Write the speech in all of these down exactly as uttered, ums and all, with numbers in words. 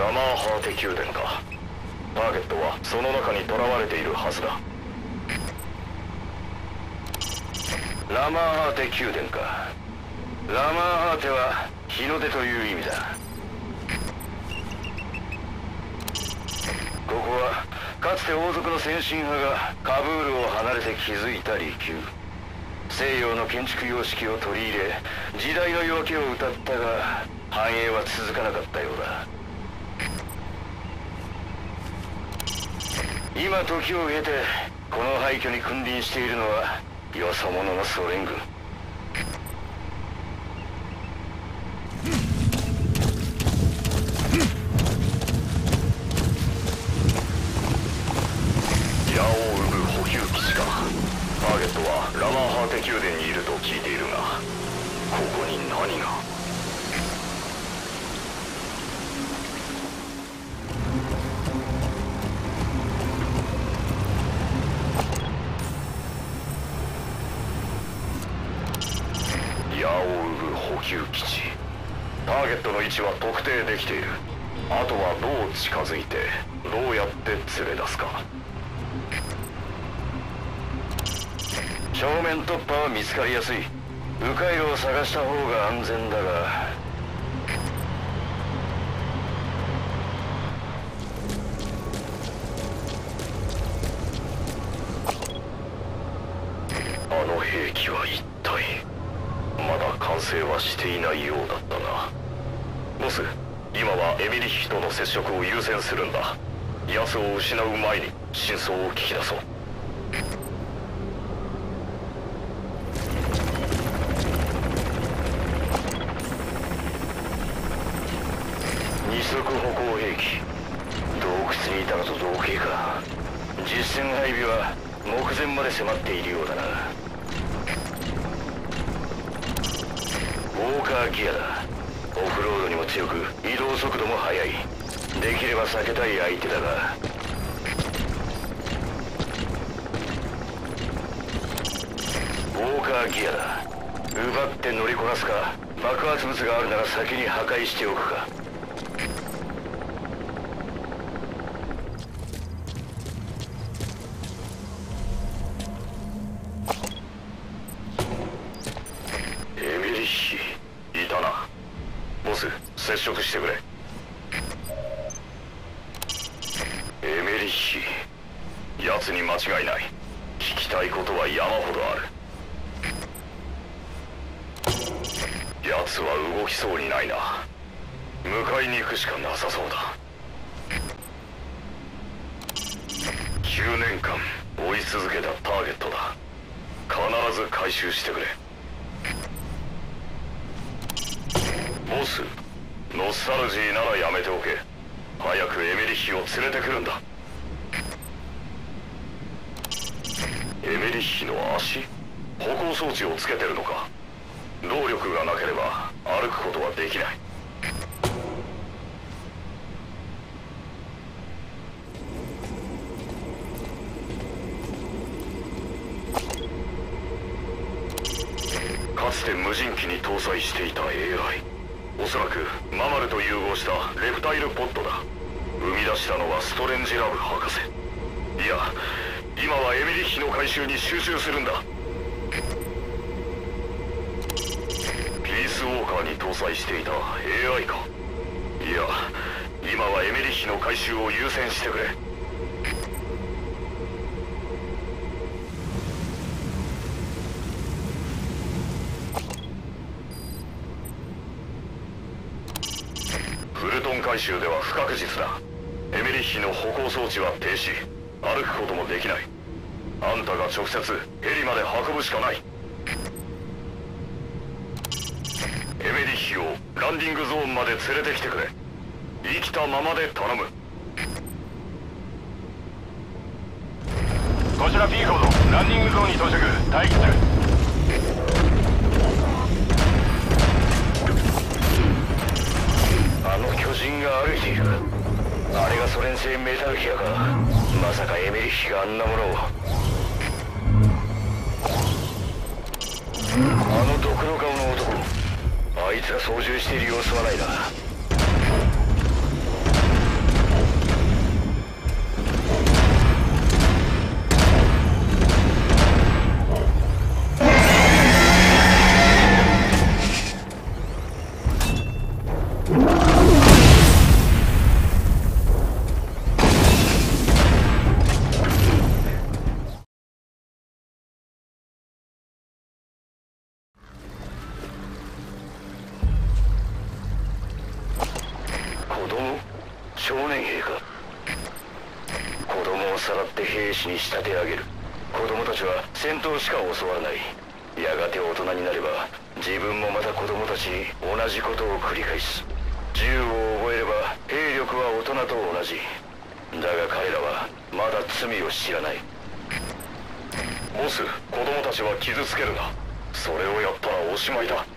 ラマーハーテ宮殿か。ターゲットはその中に囚われているはずだ。ラマーハーテ宮殿か。ラマーハーテは日の出という意味だ。ここはかつて王族の先進派がカブールを離れて築いた離宮。西洋の建築様式を取り入れ時代の夜明けを歌ったが繁栄は続かなかったようだ。今時を経てこの廃墟に君臨しているのはよそ者のソ連軍。矢を生む補給基地か。ターゲットはラマーハーテ宮殿にいると聞いているが、ここに何が。矢を生む補給基地。ターゲットの位置は特定できている。あとはどう近づいてどうやって連れ出すか。正面突破は見つかりやすい。迂回路を探した方が安全だが。あの兵器は一体。まだ完成はしていないようだったな。ボス、今はエミリッヒとの接触を優先するんだ。奴を失う前に真相を聞き出そう。二足歩行兵器。洞窟にいたのと同型か。実戦配備は目前まで迫っているようだな。ウォーカーギアだ。オフロードにも強く移動速度も速い。できれば避けたい相手だが。ウォーカーギアだ。奪って乗りこなすか、爆発物があるなら先に破壊しておくか。エミリッヒいたな。ボス、接触してくれ。エミリッヒ、奴に間違いない。聞きたいことは山ほどある。奴は動きそうにないな。迎えに行くしかなさそうだ。きゅうねんかん追い続けたターゲットだ。必ず回収してくれ。ボス、ノスタルジーならやめておけ。早くエミリッヒを連れてくるんだ。エミリッヒの足？歩行装置をつけてるのか。動力がなければ歩くことはできない。かつて無人機に搭載していた エーアイ、 おそらくママルと融合したレプタイルポッドだ。生み出したのはストレンジラブ博士。いや、今はエミリッヒの回収に集中するんだ。ピースウォーカーに搭載していた エーアイ か。いや、今はエミリッヒの回収を優先してくれ。フルトン回収では不確実だ。エミリッヒの歩行装置は停止。歩くこともできない。あんたが直接ヘリまで運ぶしかない。エミリッヒをランディングゾーンまで連れてきてくれ。生きたままで頼む。こちら P コード、ランディングゾーンに到着。待機する。あの巨人が歩いている。あれがソ連製メタルギアか。まさかエミリッヒがあんなものを。あのドクロ顔の男、あいつが操縦している様子はないな。 供をさらって兵士に仕立て上げる。子供たちは戦闘しか教わらない。やがて大人になれば自分もまた子供たちに同じことを繰り返す。銃を覚えれば兵力は大人と同じ。だが彼らはまだ罪を知らない。ボス、子供たちは傷つけるな。それをやったらおしまいだ。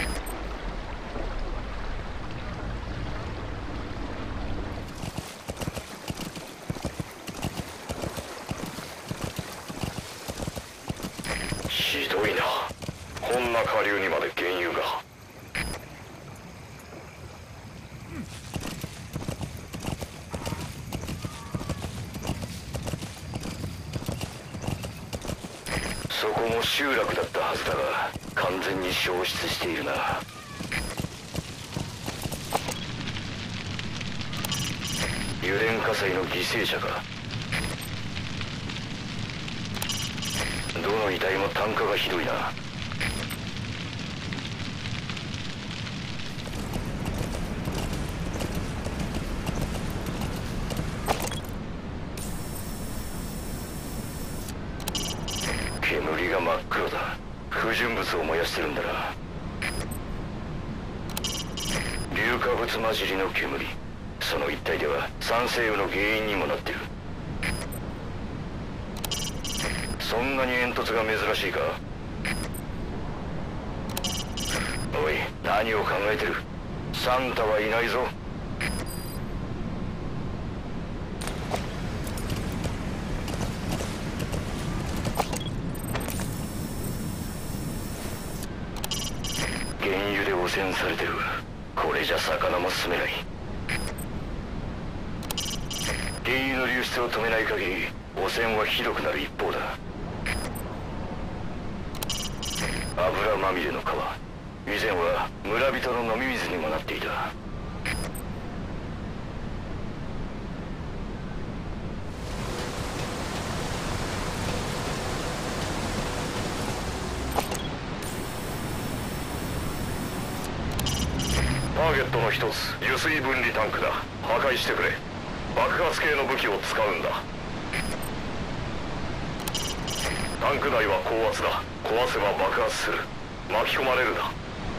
ひどいな。こんな下流にまで原油が。そこも集落だったはずだが完全に消失しているな。油田火災の犠牲者か。どの遺体も炭化がひどいな。煙が真っ黒だ。不純物を燃やしてるんだな。硫化物混じりの煙。その一帯では酸性雨の原因にもなってる。そんなに煙突が珍しいか。おい、何を考えてる。サンタはいないぞ。原油で汚染されてる。これじゃ魚も住めない。原油の流出を止めない限り汚染はひどくなる一方だ。油まみれの川、以前は村人の飲み水にもなっていた。ターゲットの一つ、油水分離タンクだ。破壊してくれ。爆発系の武器を使うんだ。タンク内は高圧だ。壊せば爆発する。巻き込まれるな。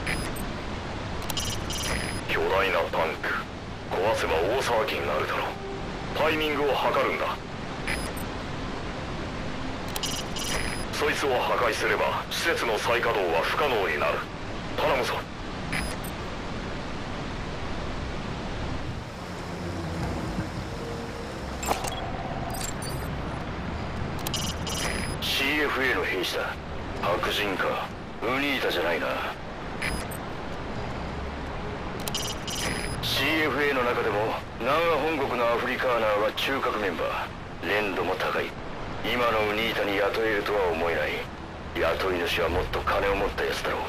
巨大なタンク。壊せば大騒ぎになるだろう。タイミングを測るんだ。そいつを破壊すれば施設の再稼働は不可能になる。頼むぞ。シーエフエー の兵士だ。白人か。ウニータじゃないな。 シーエフエー の中でも南ア本国のアフリカーナーは中核メンバー。連度も高い。今のウニータに雇えるとは思えない。雇い主はもっと金を持ったやつだろう。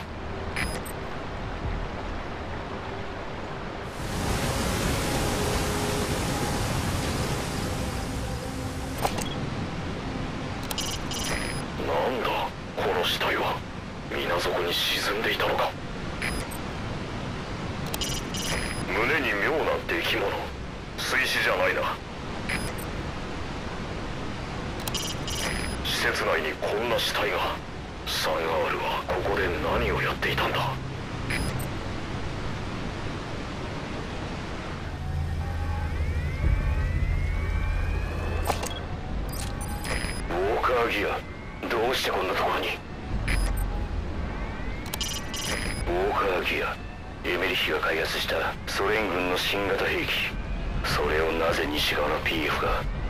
なんだこの死体は。水底に沈んでいたのか。胸に妙な出来物。水死じゃないな。施設内にこんな死体が。サンガールはここで何をやっていたんだ。ウォーカーギア、どうしてこんなところに。ウォーカーギア、エメリヒが開発したソ連軍の新型兵器。それをなぜ西側の ピーエフ が。